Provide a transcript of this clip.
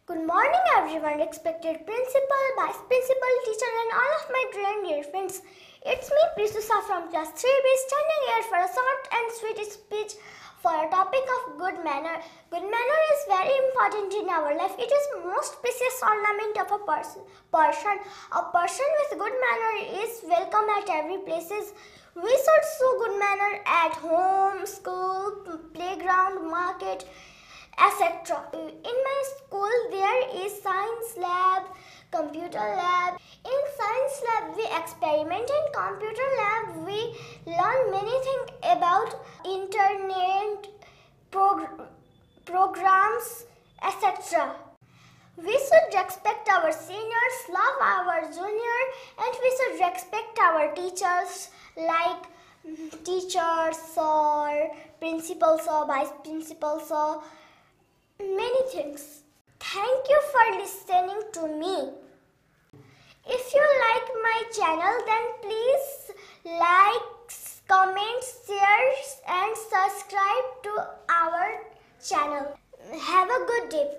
Good morning everyone, respected principal, vice principal, teacher and all of my dear friends. It's me Prishu Shah from class 3B standing here for a short and sweet speech for a topic of good manner. Good manner is very important in our life. It is most precious ornament of a person. A person with good manner is welcome at every places. We should show good manner at home, school, playground, market, etc. In my school there is science lab, computer lab. In science lab we experiment, in computer lab we learn many things about internet, programs, etc. We should respect our seniors, love our junior, and we should respect our teachers like teachers or principals or vice principals or many things. Thank you for listening to me. If you like my channel, then please like, comment, share and subscribe to our channel. Have a good day.